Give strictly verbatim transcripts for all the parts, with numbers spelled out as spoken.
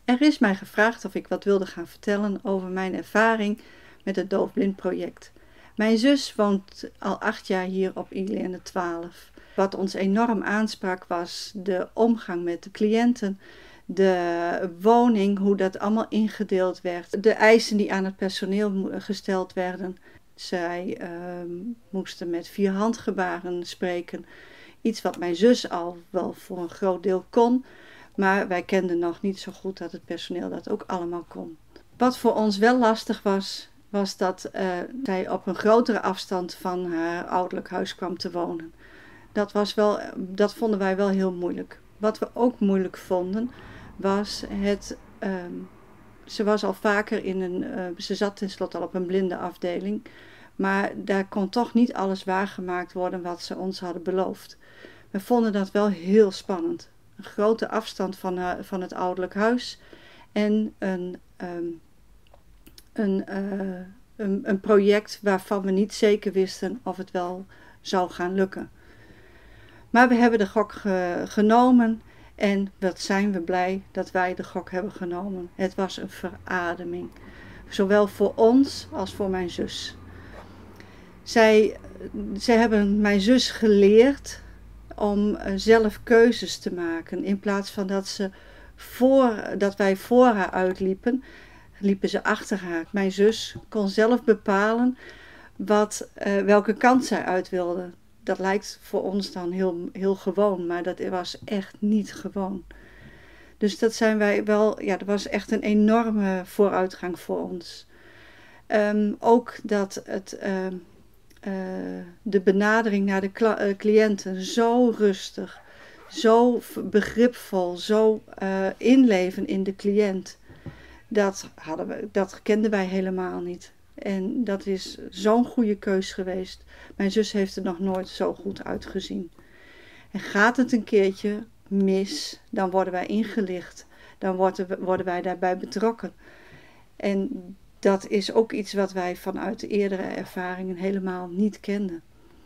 Er is mij gevraagd of ik wat wilde gaan vertellen over mijn ervaring met het Doofblind project. Mijn zus woont al acht jaar hier op Ileerne twaalf. Wat ons enorm aansprak was de omgang met de cliënten, de woning, hoe dat allemaal ingedeeld werd, de eisen die aan het personeel gesteld werden. Zij uh, moesten met vier handgebaren spreken, iets wat mijn zus al wel voor een groot deel kon. Maar wij kenden nog niet zo goed dat het personeel dat ook allemaal kon. Wat voor ons wel lastig was, was dat uh, zij op een grotere afstand van haar ouderlijk huis kwam te wonen. Dat, was wel, dat vonden wij wel heel moeilijk. Wat we ook moeilijk vonden, was het... Uh, ze was al vaker in een... Uh, ze zat tenslotte al op een blinde afdeling. Maar daar kon toch niet alles waargemaakt worden wat ze ons hadden beloofd. We vonden dat wel heel spannend. Een grote afstand van, uh, van het ouderlijk huis en een, um, een, uh, een, een project waarvan we niet zeker wisten of het wel zou gaan lukken. Maar we hebben de gok ge, genomen en wat zijn we blij dat wij de gok hebben genomen. Het was een verademing, zowel voor ons als voor mijn zus. Zij, zij hebben mijn zus geleerd om zelf keuzes te maken. In plaats van dat, ze voor, dat wij voor haar uitliepen, liepen ze achter haar. Mijn zus kon zelf bepalen wat, uh, welke kant zij uit wilde. Dat lijkt voor ons dan heel, heel gewoon, maar dat was echt niet gewoon. Dus dat zijn wij wel, ja, dat was echt een enorme vooruitgang voor ons. Um, ook dat het... Uh, Uh, de benadering naar de kla- uh, cliënten zo rustig, zo begripvol, zo uh, inleven in de cliënt. Dat, hadden we, dat kenden wij helemaal niet. En dat is zo'n goede keus geweest. Mijn zus heeft er nog nooit zo goed uitgezien. En gaat het een keertje mis, dan worden wij ingelicht. Dan worden, worden wij daarbij betrokken. En dat is ook iets wat wij vanuit de eerdere ervaringen helemaal niet kenden.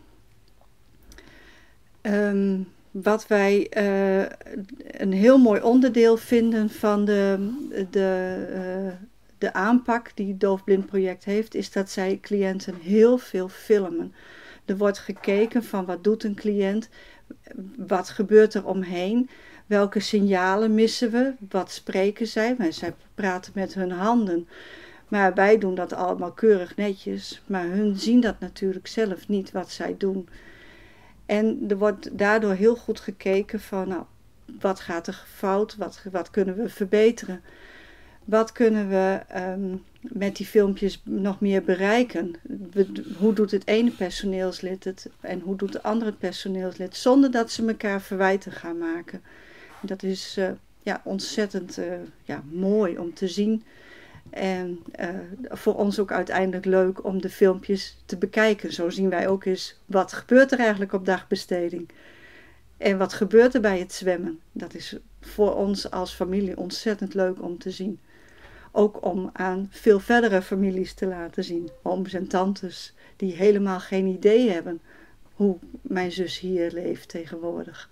Um, wat wij uh, een heel mooi onderdeel vinden van de, de, uh, de aanpak die het Doofblind project heeft, is dat zij cliënten heel veel filmen. Er wordt gekeken van wat doet een cliënt, wat gebeurt er omheen, welke signalen missen we, wat spreken zij. Wij, zij praten met hun handen. Maar wij doen dat allemaal keurig netjes. Maar hun zien dat natuurlijk zelf niet wat zij doen. En er wordt daardoor heel goed gekeken van, nou, wat gaat er fout? Wat, wat kunnen we verbeteren? Wat kunnen we um, met die filmpjes nog meer bereiken? We, hoe doet het ene personeelslid het en hoe doet de andere personeelslid? Zonder dat ze elkaar verwijten gaan maken. Dat is uh, ja, ontzettend uh, ja, mooi om te zien. En uh, voor ons ook uiteindelijk leuk om de filmpjes te bekijken. Zo zien wij ook eens wat gebeurt er eigenlijk op dagbesteding. En wat gebeurt er bij het zwemmen. Dat is voor ons als familie ontzettend leuk om te zien. Ook om aan veel verdere families te laten zien. Ooms en tantes die helemaal geen idee hebben hoe mijn zus hier leeft tegenwoordig.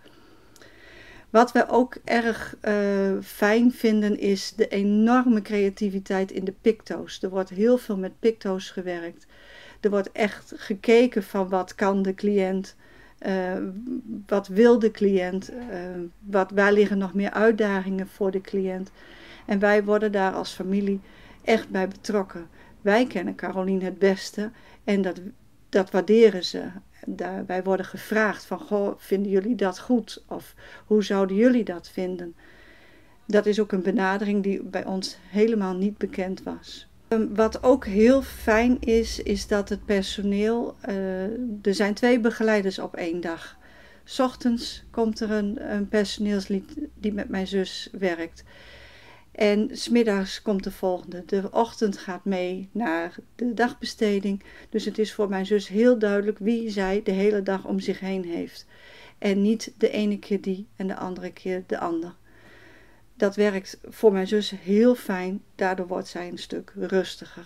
Wat we ook erg uh, fijn vinden is de enorme creativiteit in de picto's. Er wordt heel veel met picto's gewerkt. Er wordt echt gekeken van wat kan de cliënt, uh, wat wil de cliënt, uh, wat, waar liggen nog meer uitdagingen voor de cliënt. En wij worden daar als familie echt bij betrokken. Wij kennen Carolien het beste en dat, dat waarderen ze. Daar, wij worden gevraagd van, goh, vinden jullie dat goed? Of hoe zouden jullie dat vinden? Dat is ook een benadering die bij ons helemaal niet bekend was. Um, wat ook heel fijn is, is dat het personeel, uh, er zijn twee begeleiders op één dag. 's Ochtends komt er een, een personeelslid die met mijn zus werkt. En 's middags komt de volgende. De ochtend gaat mee naar de dagbesteding. Dus het is voor mijn zus heel duidelijk wie zij de hele dag om zich heen heeft. En niet de ene keer die en de andere keer de ander. Dat werkt voor mijn zus heel fijn. Daardoor wordt zij een stuk rustiger.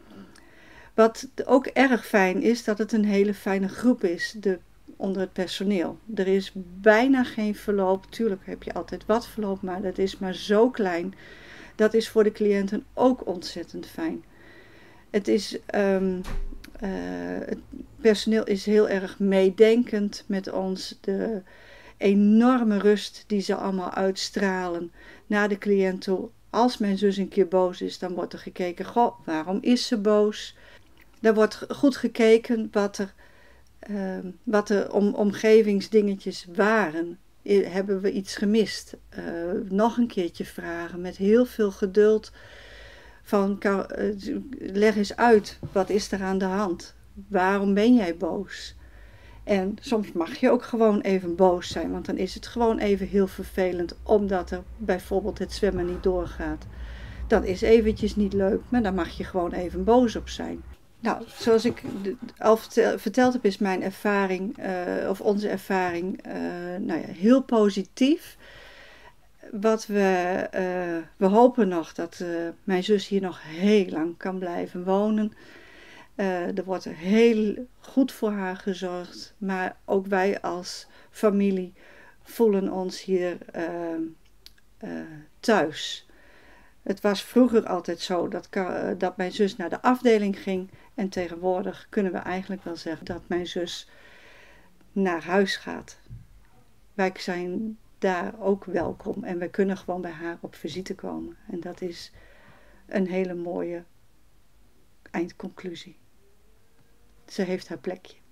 Wat ook erg fijn is, dat het een hele fijne groep is de, onder het personeel. Er is bijna geen verloop. Tuurlijk heb je altijd wat verloop, maar dat is maar zo klein Dat is voor de cliënten ook ontzettend fijn. Het is, um, uh, het personeel is heel erg meedenkend met ons. De enorme rust die ze allemaal uitstralen naar de cliënt toe. Als mijn zus een keer boos is, dan wordt er gekeken, goh, waarom is ze boos? Er wordt goed gekeken wat er, uh, wat de om, omgevingsdingetjes waren. Hebben we iets gemist? Uh, nog een keertje vragen met heel veel geduld. Van, uh, leg eens uit, wat is er aan de hand? Waarom ben jij boos? En soms mag je ook gewoon even boos zijn, want dan is het gewoon even heel vervelend, omdat er bijvoorbeeld het zwemmen niet doorgaat. Dat is eventjes niet leuk, maar daar mag je gewoon even boos op zijn. Nou, zoals ik al verteld heb, is mijn ervaring, uh, of onze ervaring, uh, nou ja, heel positief. Wat we, uh, we hopen nog dat uh, mijn zus hier nog heel lang kan blijven wonen. Uh, er wordt heel goed voor haar gezorgd, maar ook wij als familie voelen ons hier uh, uh, thuis. Het was vroeger altijd zo dat, uh, dat mijn zus naar de afdeling ging en tegenwoordig kunnen we eigenlijk wel zeggen dat mijn zus naar huis gaat. Wij zijn daar ook welkom en we kunnen gewoon bij haar op visite komen. En dat is een hele mooie eindconclusie. Ze heeft haar plekje.